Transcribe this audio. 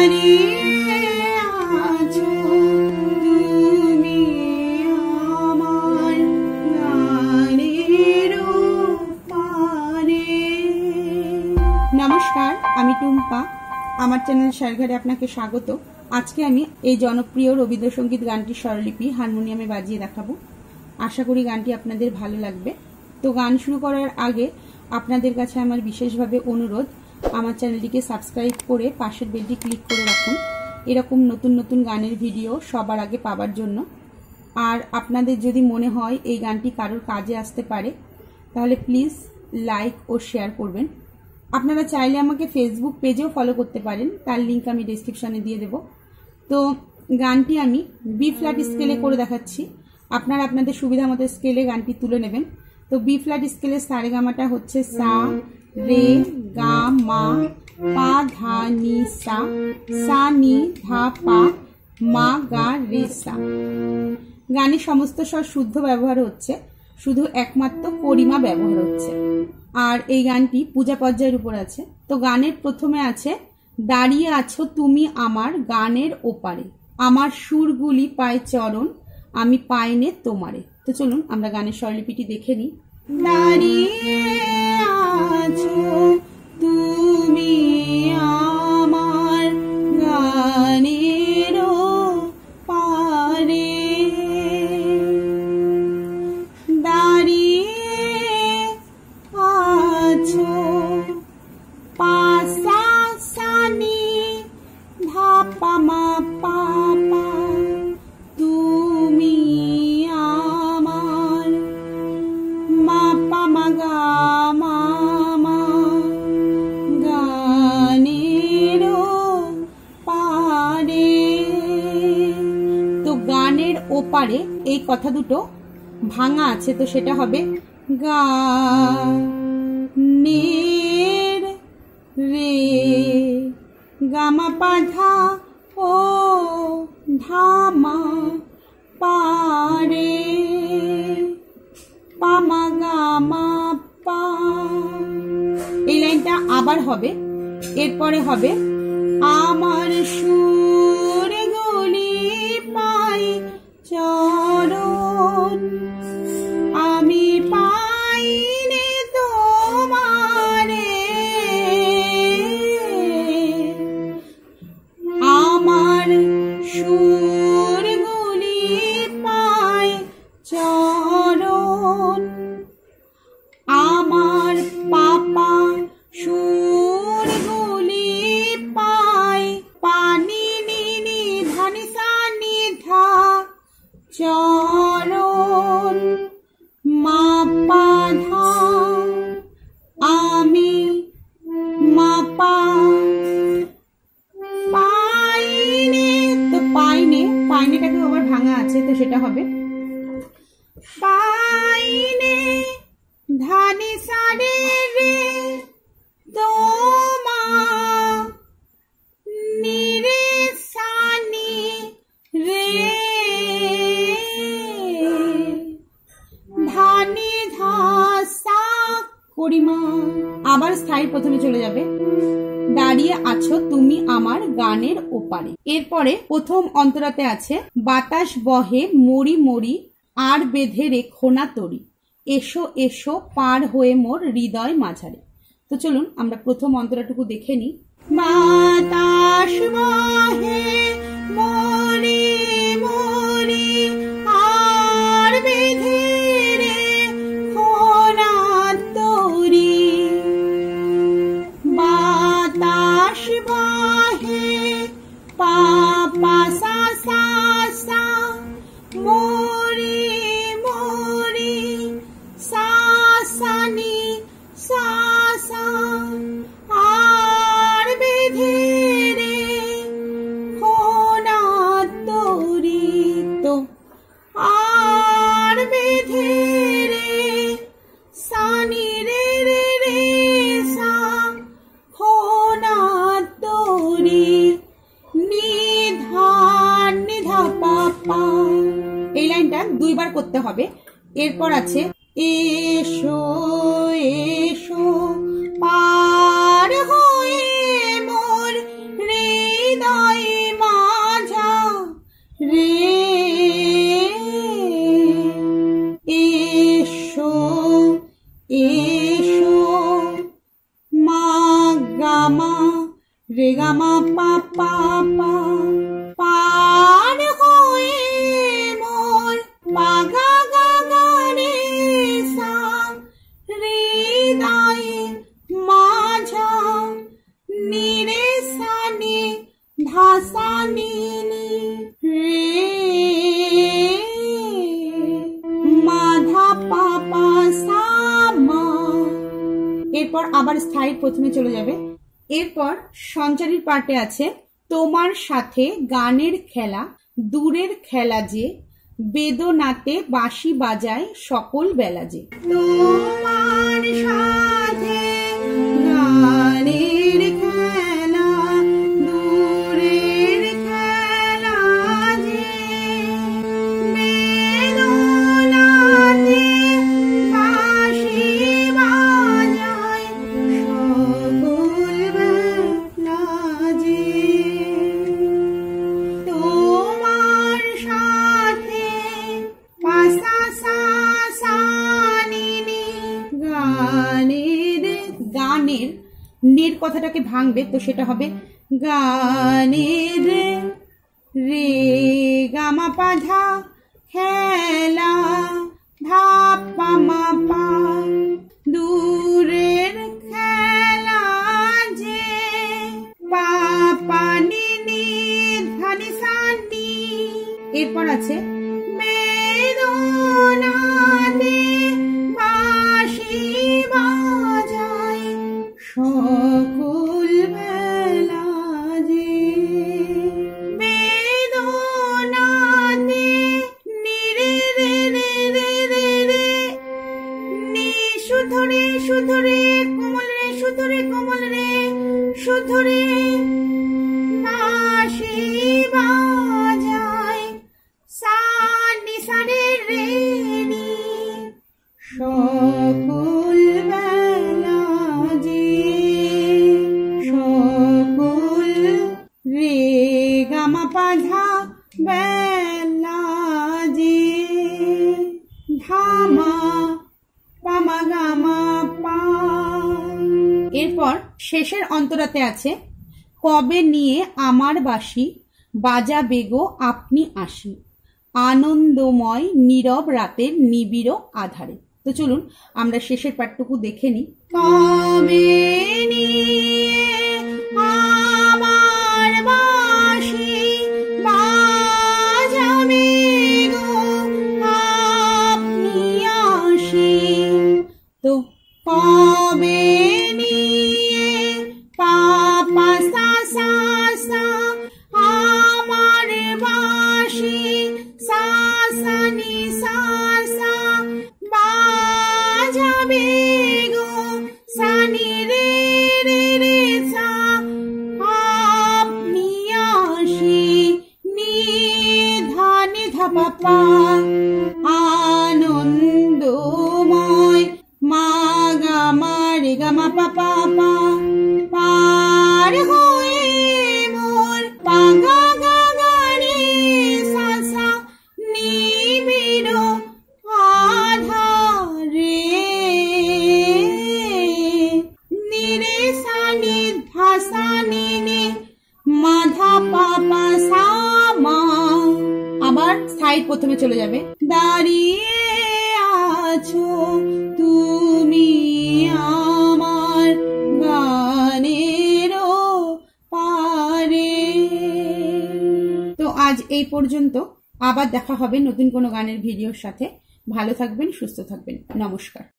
नमस्कार आमी टुम्पा आमार चैनल शायरघरे आपनाके स्वागत। आज के आमी এই জনপ্রিয় রবীন্দ্রসঙ্গীত গানটির স্বরলিপি হারমোনিয়ামে বাজিয়ে দেখাবো। आशा करी गानটি আপনাদের ভালো লাগবে। তো গান শুরু করার আগে আপনাদের কাছে আমার বিশেষভাবে অনুরোধ, আমার চ্যানেলটিকে সাবস্ক্রাইব করে পাশের বেলটি ক্লিক করে রাখুন এরকম নতুন নতুন গানের ভিডিও সবার আগে পাওয়ার জন্য। আর আপনাদের যদি মনে হয় এই গানটি কারোর কাজে আসতে পারে তাহলে প্লিজ লাইক ও শেয়ার করবেন। আপনারা চাইলে আমাকে ফেসবুক পেজেও ফলো করতে পারেন, তার লিংক আমি ডেসক্রিপশনে দিয়ে দেব। তো গানটি আমি বি ফ্ল্যাট স্কেলে করে দেখাচ্ছি, আপনারা আপনাদের সুবিধা মতো স্কেলে গানটি তুলে নেবেন। তো বি ফ্ল্যাট স্কেলের সারেগামাটা হচ্ছে সা রে গা মা পা ধা নি সা, সা নি ধা পা মা গা রে সা। গানের সমস্ত স্বর শুদ্ধ ব্যবহার হচ্ছে, শুধু একমাত্র পরিমা ব্যবহার হচ্ছে। আর এই গানটি পূজা পর্যায়ের উপর আছে। তো গানের প্রথমে আছে দাঁড়িয়ে আছো তুমি আমার গানের ওপারে, আমার সুরগুলি পায় চরণ আমি পাইনে তোমারে। তো চলুন আমরা গানের স্বরলিপিটি দেখে নিই। দাঁড়িয়ে আছো তুমি আমার গানের ওপারে, পাসা সানি ধাপা মা পাপা তুমি আমার মাপা মাগা মামা গানের পারে। তো গানের ওপারে এই কথা দুটো ভাঙা আছে, তো সেটা হবে গা নের রে গামা পাধা ও ধামা পারে পামা গামা পা। এই লাইনটা আবার হবে, এরপরে হবে আমার সুর গুলি পাই চরণ আমি পাইনে তোমারে, আমার সুরগুলি পায় চরণ আমার পাপা সুরগুলি পায় পানি নিনি ধানি সানি ধা চরণ মাপা ধা আমি মাপা পাইনে। তো পাইনে পাইনেটাকে আবার ভাঙা আছে, তো সেটা হবে পাইনে ধানি সারে রে তোমা নিরে সানি রে ধানি ধা সা করিমা। আবার স্থায়ী প্রথমে চলে যাবে দাঁড়িয়ে আছো তুমি আমার গানের ওপারে। এরপরে প্রথম অন্তরাতে আছে বাতাস বহে মরি মরি আর বেঁধে রেখো না তরি, এসো এসো পার হয়ে মোর হৃদয় মাঝারে। তো চলুন আমরা প্রথম অন্তরাটুকু দেখে নিই। বাতাস বহে মরি মরি আর বেঁধে রেখো না তরি, বাতাস বহে পাপা সা সা সা মরি মরি সা সানি সা সা আর বেঁধে রেখো না তরি। তো আর বেঁধে রে সানি রে রে রে সা খোনা তরি নিধা নিধা পাপা। এই লাইনটা দুইবার করতে হবে। এরপর আছে এসো এসো পার হয়ে মোর হৃদয় গামা রে গামা পা পা পা পার হয়ে মোর পা গা গা গা রে সা হৃদয়ে মাঝা নিরে সানে ধাসা নিনি রে মাধা পা পা সা মা। এরপর আবার স্থায়ী প্রথমে চলে যাবে। এরপর সঞ্চারীর পার্টে আছে তোমার সাথে গানের খেলা দূরের খেলা যে বেদনাতে বাঁশি বাজায় সকল বেলা যে। তোমার সাথে গানের খেলা দূরের খেলা যে বেদনাতে বাঁশি বাজায় সকল বেলা যে। তোমার সাথে পাসা সা সা নি নি গানের গানের নের কথাটাকে ভাঙবে, তো সেটা হবে গানের রে গামা পা ধা খেলা ধা পা মা পা দূরের খেলা যে পা পা নি নি ধা নি সা নি। এরপর আছে বেদনাতে বাঁশি বাজায় সকল বেলা যে বেদনাতে নিরে রে রে রে রে রে নি সুধরে সুধরে কোমল রে সুধরে কোমল রে সুধরে বাঁশি বাজায় সা নি সা রে রে নি সকল বেলা যে সকল রে গামা পা ধা বেলা যে ধামা পামা গামা পা। এরপর শেষের অন্তরাতে আছে কবে নিয়ে আমার বাঁশি বাজাবে গো আপনি আসি আনন্দময় নীরব রাতের নিবিড় আধারে। তো চলুন আমরা শেষের পাঠটুকু দেখে নিই। কবে নিয়ে আমার বাঁশি বাজাবে গো আপনি আসি। তো কবে নিয়ে পা পা সা সা সা আমার বাঁশি সা সা নি সা সা বাজাবে গো সা নি রে রে রে সা আপনি আসি নি ধা নি ধা পা পা আনন্দময় মা গা মা রে গা মা পা পা পা পার হয়ে মোর পা গা গা গা রে সা সা নিবিড় আধারে নিরে সা নি ধা সা নি নি মাধা পা পা সা মা। আবার সাইড প্রথমে চলে যাবে। দাঁড়িয়ে আছো তুমি আমার গানের পারে। তো আজ এই পর্যন্ত, আবার দেখা হবে নতুন কোনো গানের ভিডিওর সাথে। ভালো থাকবেন, সুস্থ থাকবেন, নমস্কার।